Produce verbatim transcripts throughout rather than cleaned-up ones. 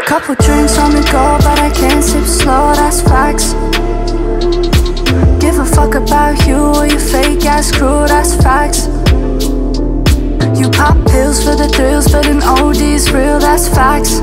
Couple drinks on the go, but I can't sip slow, that's facts. Give a fuck about you or your fake ass crew, that's facts. You pop pills for the thrills, but an O D's real, that's facts.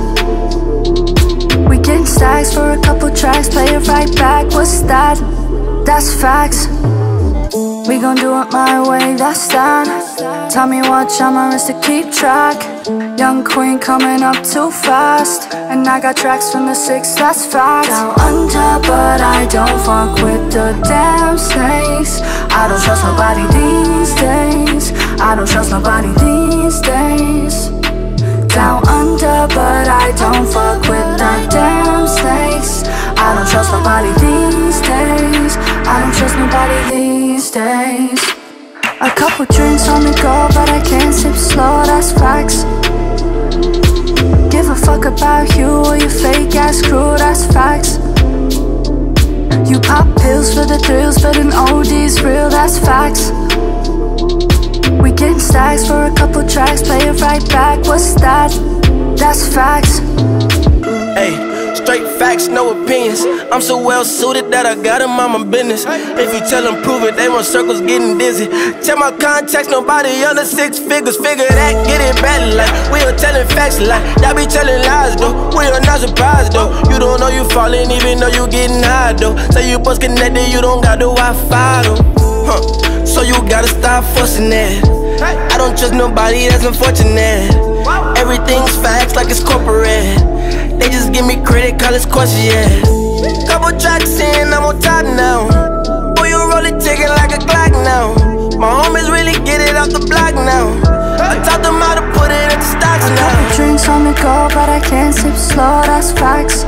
We getting stacks for a couple tracks, play it right back, what's that? That's facts. We gon' do it my way, that's that. Tell me watch on my wrist to keep track. Young queen coming up too fast, and I got tracks from the six, that's facts. Down under, but I don't fuck with the damn snakes. I don't trust nobody these days. I don't trust nobody these days. Down under, but I don't fuck with the damn snakes. I don't trust nobody these days. I don't trust nobody these days. A couple drinks on the go, but I can't sip slow, that's facts. Give a fuck about you or your fake ass crew, that's facts. You pop pills for the thrills, but an O D's real, that's facts. We getting stacks for a couple tracks, play it right back, what's that? That's facts. Hey, straight facts, no opinions. I'm so well suited that I got them on my business. If you tell them prove it, they run circles getting dizzy. Tell my contacts, nobody under six figures. Figure that, get it back like we are telling facts like y'all be telling lies though. We are not surprised though. You don't know you falling even though you getting high though. Say you bust connected, you don't got the Wi-Fi though. Huh. So you gotta stop fussing that. I don't trust nobody, that's unfortunate. Everything's facts like it's corporate. They just give me credit, call it squashy, yeah. Couple tracks in, I'm on top now. Boy, you roll it, take it like a Glock now. My homies really get it off the block now. I taught them how to put it at the stocks now. A couple drinks on the go, but I can't sip slow, that's facts.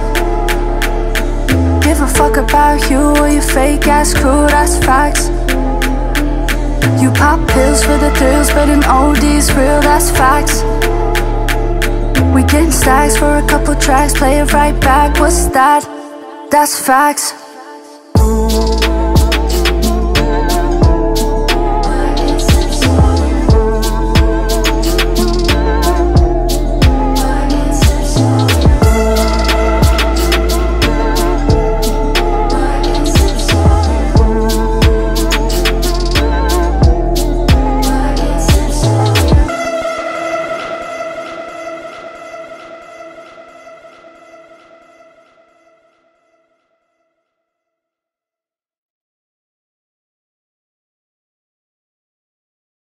Give a fuck about you or your fake ass crew, that's facts. You pop pills for the thrills, but an O D's real, that's facts. We getting stacks for a couple tracks, play it right back, what's that? That's facts.